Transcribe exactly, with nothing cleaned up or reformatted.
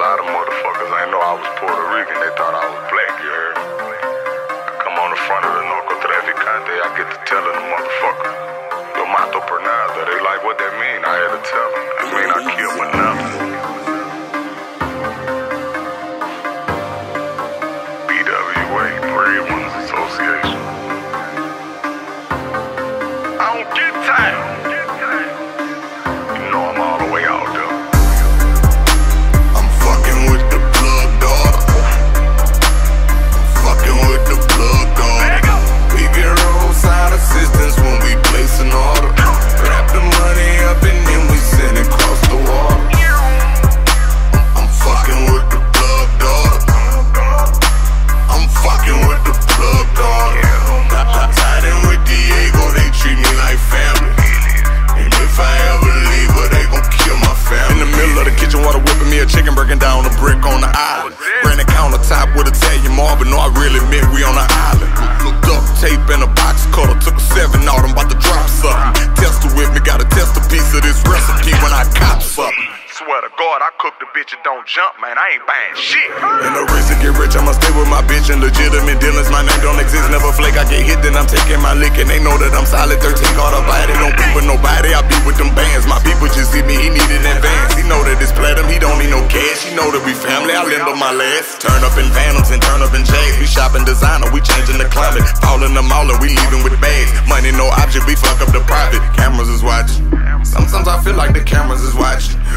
lot of motherfuckers ain't know I was Puerto Rican. They thought I was black, you heard? I come on the front of the narcotraficante, I get to telling the motherfucker, yo mato por nada. They like, what that mean? I had to tell them. That mean I kill for nothing. B W A, Breadwinners Association. I don't get tired. You know I'm all the way out there. I'm fucking with the plug dog. Fucking with the plug dog. We get roadside assistance when we place an order. Wrap the money up and then we send it across the water. I'm fucking with the plug dog. I'm fucking with the plug dog. Tied in with Diego, they treat me like family. And if I ever leave, well, they gon' kill my family. In the middle of the kitchen, water whipping me a chicken, breaking down a brick on the island. Granite countertop with Italian marble, no, I really meant we on the island. Duct tape in a box cutter, took a seven out, I'm about to drop something. Tester with me, gotta test a piece of this recipe when I cop something. Swear to God, I cook the bitch and don't jump, man, I ain't buying shit. In a race to get rich, I'ma stay with my bitch and legitimate dealings. My name don't exist, never flake, I get hit, then I'm taking my lick. And they know that I'm solid, thirteen caught a body. Don't be with nobody, I be with them bands. My people just see me, he need it in advance. He know that it's platinum, he don't need no cash. He know that we family, I lend him my last. Turn up in Phantoms and turn up in J's. We shopping designer, we changing the climate. Falling the mall and we leaving with bags. Money no object, we fuck up the profit. Cameras is watching. Sometimes I feel like the cameras is watching.